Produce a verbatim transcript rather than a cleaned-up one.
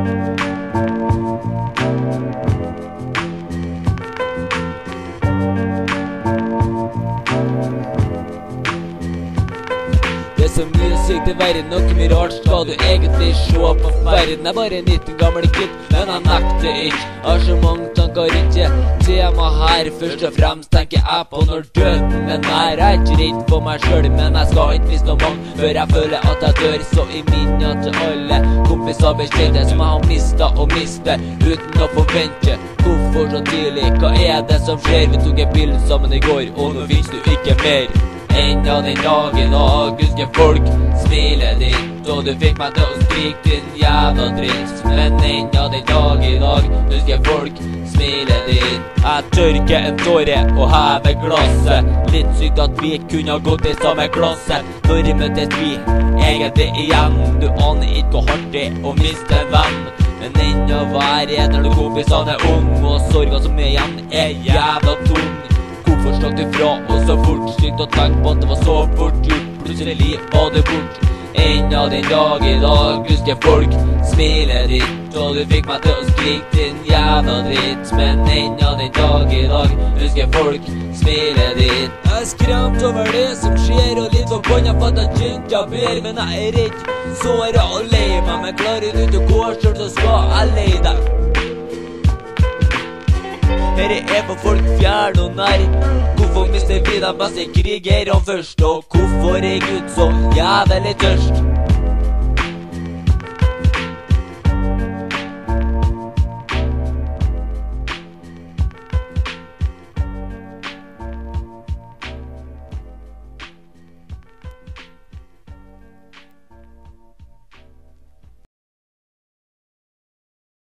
Det er så mye sykt i verden, noe mye rart skal du egentlig se på. Verden er bare nitten gamle gutt, men jeg nekter ikke. Har så mange tanker rundt det tema her. Først og fremst tenker jeg på når døden er nær. Jeg er ikke redd for meg selv, men jeg skal ikke miste noe mange før jeg føler at jeg dør. Så i minnet til alle kompiser bekjente som jeg har mistet og mister uten å forvente. Hvorfor så tidlig? Hva er det som skjer? Vi tok en pille sammen i går, og nå finnes du ikke mer. Enda den dagen og husker folk smilet ditt, og du fikk meg til å skrike din jævla dritt. Men enda den dag i dag husker folk smilet ditt. Jeg tørker en tåre og hever glasset. Litt sykt at vi kunne ha gått i samme klasse. Når møttes vi egentlig igjen? Du aner ikke hvor hardt det å miste en venn. Men enda verre når du kompisene er ung, og sorgen som er igjen er jævla tung. Hvorfor stakk du fra og så fort? Sykt å tenke på at det var så fort gjort. Plutselig var det bort. Enda den dag i dag husker folk smilet ditt, og du fikk meg til å skrike din jævla dritt. Men enda den dag i dag husker folk smilet ditt. Jeg er skremt over det som skjer, og litt forbanna for at jeg kjente jeg ber. Men jeg er redd, såret og lei meg, men klarer du til å gå selv, så skal jeg lei deg. Herre er for folk fjern og nær. Hvorfor mister vi de beste krigerne først? Og hvorfor er Gud så jævlig tørst?